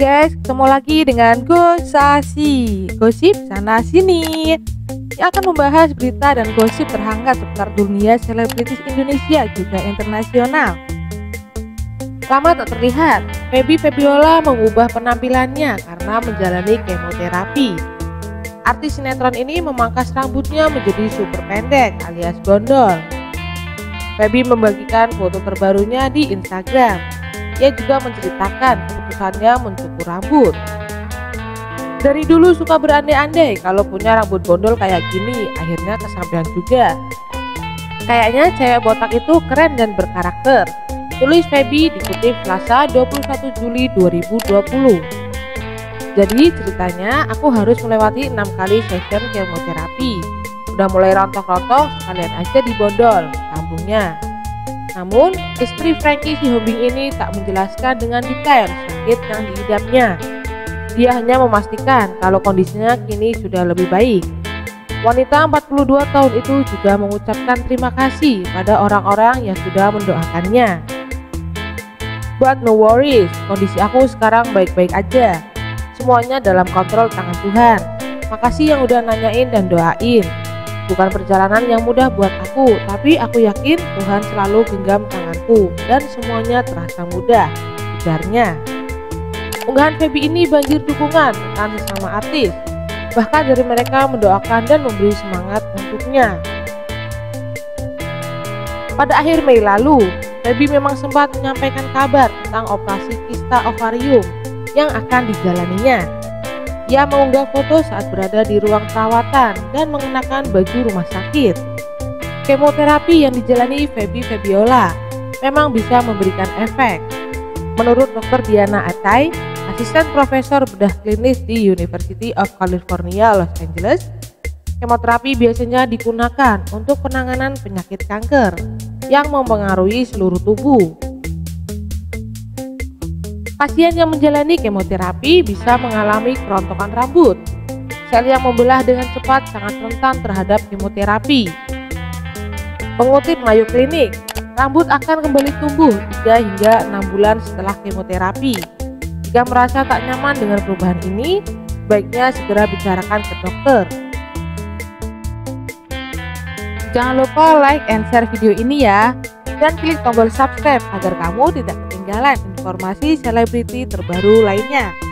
guys, ketemu lagi dengan Gosasi, gosip sana sini, yang akan membahas berita dan gosip terhangat seputar dunia selebritis Indonesia juga internasional. Lama tak terlihat, Feby Febiola mengubah penampilannya karena menjalani kemoterapi. Artis sinetron ini memangkas rambutnya menjadi super pendek alias gondol. Feby membagikan foto terbarunya di Instagram. Ia juga menceritakan keputusannya mencukur rambut. Dari dulu suka berandai-andai kalau punya rambut gondol kayak gini, akhirnya kesampaian juga. Kayaknya cewek botak itu keren dan berkarakter, tulis Feby dikutip Selasa 21 Juli 2020. Jadi ceritanya aku harus melewati 6 kali session kemoterapi. Udah mulai rontok-rontok, sekalian aja dibondol, sambungnya. Namun, istri Frankie Sihombing ini tak menjelaskan dengan detail sakit yang diidapnya. Dia hanya memastikan kalau kondisinya kini sudah lebih baik. Wanita 42 tahun itu juga mengucapkan terima kasih pada orang-orang yang sudah mendoakannya. But no worries, kondisi aku sekarang baik-baik aja. Semuanya dalam kontrol tangan Tuhan. Makasih yang udah nanyain dan doain. Bukan perjalanan yang mudah buat aku, tapi aku yakin Tuhan selalu genggam tanganku dan semuanya terasa mudah, ujarnya. Unggahan Feby ini banjir dukungan tentang sesama artis. Bahkan dari mereka mendoakan dan memberi semangat untuknya. Pada akhir Mei lalu, Feby memang sempat menyampaikan kabar tentang operasi kista ovarium yang akan dijalaninya. Ia mengunggah foto saat berada di ruang perawatan dan mengenakan baju rumah sakit. Kemoterapi yang dijalani Feby Febiola memang bisa memberikan efek. Menurut Dr. Diana Atai, asisten profesor bedah klinis di University of California, Los Angeles, kemoterapi biasanya digunakan untuk penanganan penyakit kanker yang mempengaruhi seluruh tubuh. Pasien yang menjalani kemoterapi bisa mengalami kerontokan rambut. Sel yang membelah dengan cepat sangat rentan terhadap kemoterapi. Mengutip Mayo Clinic, rambut akan kembali tumbuh 3 hingga 6 bulan setelah kemoterapi. Jika merasa tak nyaman dengan perubahan ini, baiknya segera bicarakan ke dokter. Jangan lupa like and share video ini ya, dan klik tombol subscribe agar kamu tidak ketinggalan informasi selebriti terbaru lainnya.